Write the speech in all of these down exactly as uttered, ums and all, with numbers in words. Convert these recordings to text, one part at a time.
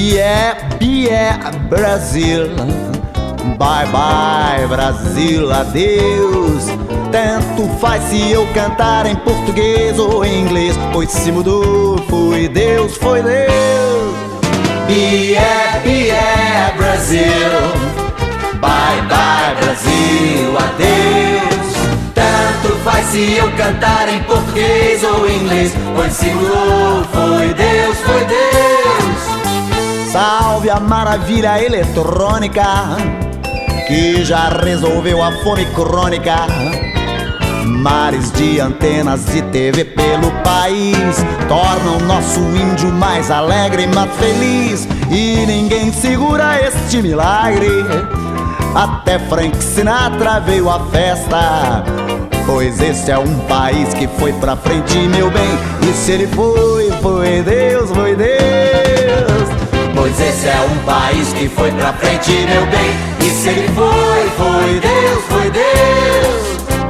Bié, bié, Brasil. Bye, bye, Brasil, adeus. Tanto faz se eu cantar em português ou em inglês, pois se mudou, foi Deus, foi Deus. Bié, bié, Brasil. Bye, bye, Brasil, adeus. Tanto faz se eu cantar em português ou em inglês, pois se mudou, foi Deus, foi Deus. Salve a maravilha eletrônica, que já resolveu a fome crônica. Mares de antenas de T V pelo país tornam nosso índio mais alegre e mais feliz. E ninguém segura este milagre. Até Frank Sinatra veio à festa, pois este é um país que foi pra frente, meu bem. E se ele foi, foi Deus, foi Deus. Pois esse é um país que foi pra frente, meu bem. E se ele foi, foi Deus, foi Deus.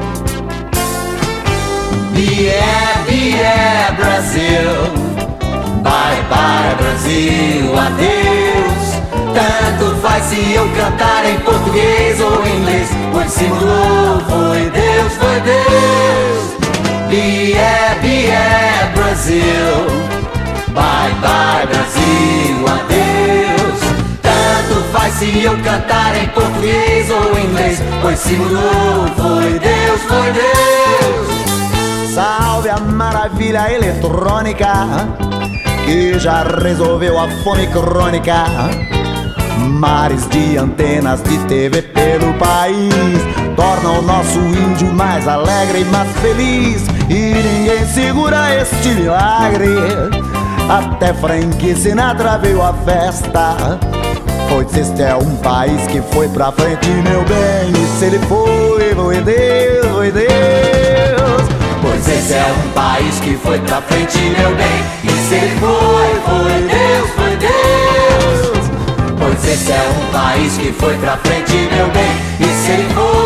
Bié, bié, Brasil. Bye, bye, Brasil, adeus. Tanto faz se eu cantar em português ou em inglês, pois se mudou, foi Deus, foi Deus. Bié, bié, Brasil. Bye, bye, Brasil, adeus. Tanto faz se eu cantar em português ou em inglês, pois se mudou, foi Deus, foi Deus. Salve a maravilha eletrônica, que já resolveu a fome crônica. Mares de antenas de T V pelo país tornam o nosso índio mais alegre e mais feliz. E ninguém segura este milagre. Até Frank Sinatra veio à festa, pois este é um país que foi pra frente, meu bem. E se ele foi, foi Deus, foi Deus. Pois esse é um país que foi pra frente, meu bem. E se ele foi, foi Deus, foi Deus. Pois esse é um país que foi pra frente, meu bem. E se ele foi